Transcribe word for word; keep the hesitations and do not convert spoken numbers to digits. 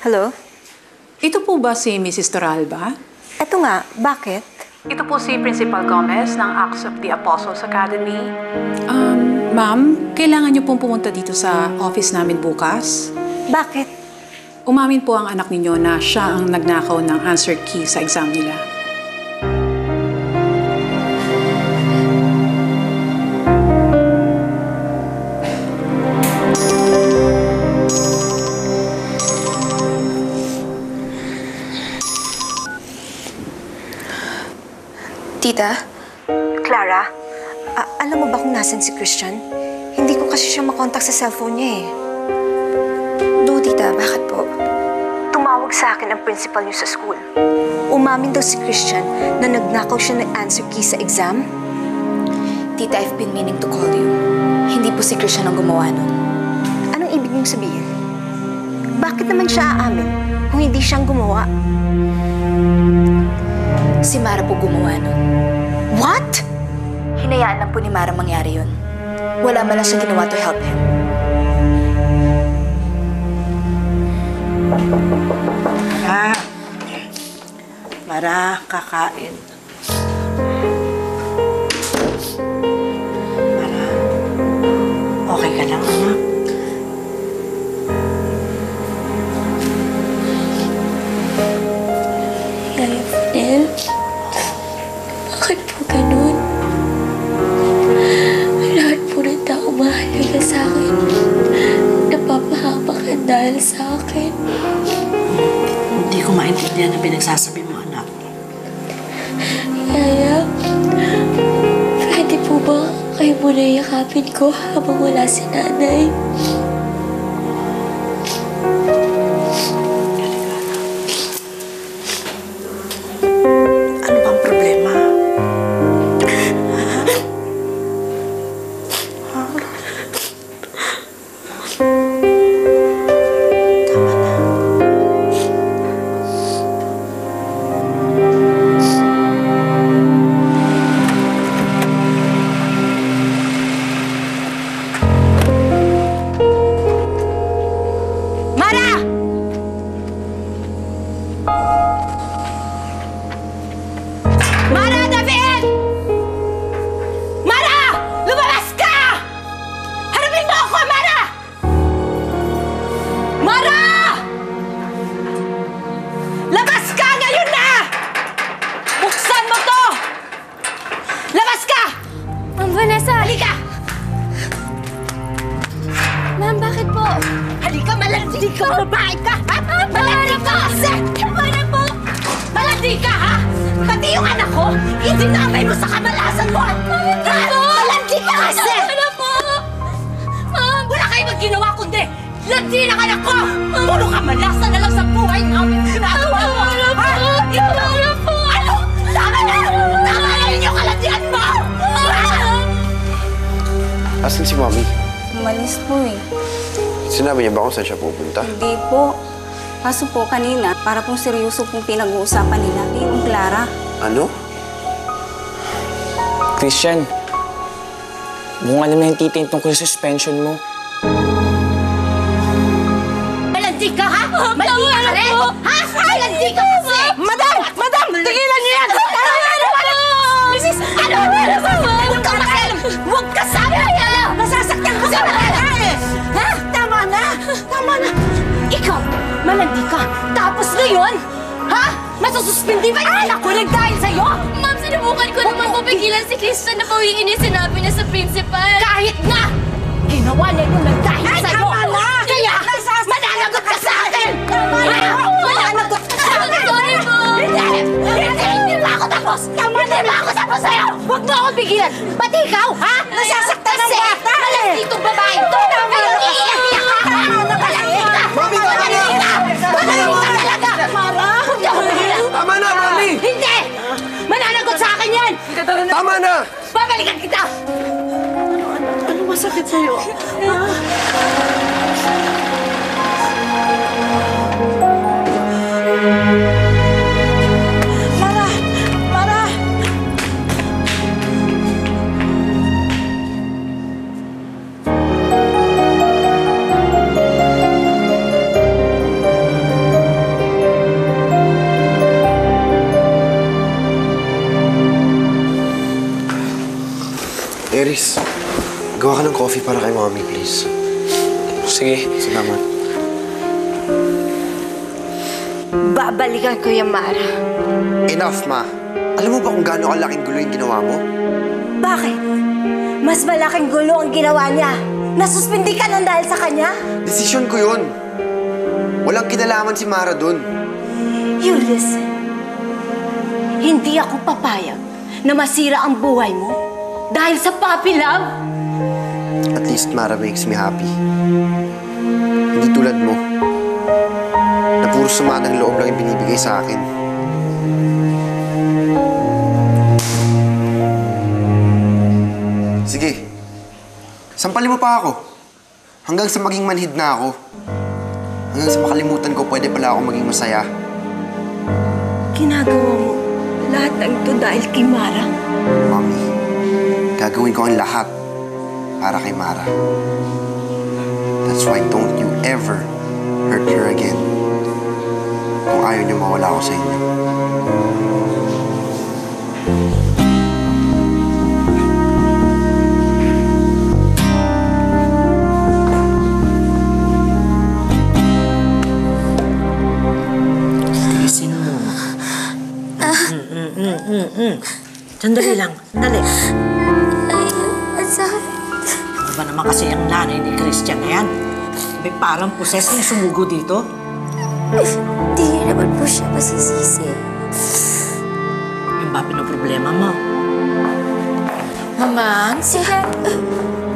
Hello? Ito po ba si Missus Toralba? Eto nga, bakit? Ito po si Principal Gomez ng Acts of the Apostles Academy. Um, ma'am, kailangan niyo pong pumunta dito sa office namin bukas. Bakit? Umamin po ang anak ninyo na siya ang nagnakaw ng answered key sa exam nila. Tita? Clara? A- alam mo ba kung nasan si Christian? Hindi ko kasi siya makontak sa cellphone niya eh. Do, tita, bakit po? Tumawag sa akin ang principal niyo sa school. Umamin daw si Christian na nagnakaw siya ng answer key sa exam. Tita, I've been meaning to call you. Hindi po si Christian ang gumawa nun. Anong ibig niyong sabihin? Bakit naman siya aamin kung hindi siyang gumawa? Si Mara po gumawa nun. What? Hinayaan lang po ni Mara mangyari yun. Wala man lang siya ginawa to help him. Ah, Mara, kakain. Mara, okay ka lang, anak? Yaya Fidel, bakit po ganun? Lahat po ng tao mahalaga sa akin. Napapahamak ka dahil sa akin. Hindi ko maintindihan ang pinagsasabi mo, anak. Yaya, pwede po ba kayo muna yakapin ko habang wala si nanay? Ano bang problema? Mara, David! Mara! Lumabas ka! Harapin mo ako, Mara! Mara! Labas ka ngayon na! Buksan mo to! Labas ka! Ma'am Vanessa! Halika! Ma'am, bakit po? Halika, malandi ka! Babae ka! Ha? Malandi ka! Paano po? Malandi ka, ha? Pati yung anak ko, idinamay mo sa kamalasan mo! Ha? Malandi ka kasi! Ano po? Ma'am! Wala kayo mag-ginawa kundi landi ng anak ko! Puro kamalasan na lang sa buhay namin ginagawa mo! Ano po? Ito! Ano po? Ano? Tama na! Tama na rin yung kalandian mo! Asan si Mami? Umalis po eh. Sinabi niya ba kung saan siya pupunta? Hindi po. Kaso po kanina, para pong seryoso pong pinag-uusapan nila. Yung Clara. Ano? Christian, mukhang alam na yung titin tungkol sa suspension mo. Malandi ka, ha? Malandi ka rin! Ha? Malandi ka kasi! Madam! Madam! Tigilan niyo yan! Ano? Ano? Ano? Misis! Ano? Huwag ka makialam! Huwag ka sabi! Nasasaktan ko sa mga eh! Ha? Tama na! Tama na! Ikaw, malandi ka. Tapos ngayon, ha? Masususpindi ba yung anak ko rin dahil sa'yo? Ma'am, sinubukan ko naman po pigilan si Christian na pawiin yung sinabi niya sa principal. Kahit na! Ginawa niya yun lang dahil Ay, sa'yo! tama na! Kaya, mananagot ka sa akin! Ha? Mananagot ka sa akin! Sorry po! Hindi! Hindi! Hindi pa ako tapos! Hindi pa ako tapos sa'yo! Huwag mo akong pigilan! Pati ikaw, ha? Nasasaktan ng bata! Malandi itong babae ito! Tama na! Iiyak ka! Malandi ka! Mami, tama na! Malandi ka talaga! Mara! Huwag niyo akong pigilan! Tama na, Mami! Hindi! Mananagot sa akin yan! Tama na! Babalikan kita! Ano masakit sa'yo? Mara! Mara! Chris, gawa ka ng coffee para kay Mommy, please. Sige. Salamat. Babalikan ko yung Mara. Enough, Ma. Alam mo ba kung gaano kalaking gulo yung ginawa mo? Bakit? Mas malaking gulo ang ginawa niya. Nasuspindi ka nun dahil sa kanya? Desisyon ko yun. Walang kinalaman si Mara dun. You listen. Hindi ako papayag na masira ang buhay mo dahil sa puppy love. At least Mara makes me happy. Hindi tulad mo, na puro sama ng loob lang yung binibigay sa akin. Sige, sampalin mo pa ako. Hanggang sa maging manhid na ako. Hanggang sa makalimutan ko, pwede pala ako maging masaya. Ginagawa mo lahat ng ito dahil kay Mara. Mommy, gagawin ko ang lahat para kay Mara. That's why don't you ever hurt her again. Kung ayaw niyo mawala ako sa inyo. Tiisin mo. Mm, mm, mm, mm, mm. Sandali lang, sandali. Ay, ang sakit. Ano ba naman kasi ang nanay ni Christian na yan? May parang poses na sumugo dito. Hindi niya naman po siya masisisi. Yung ba pinoproblema mo? Mama, si Han...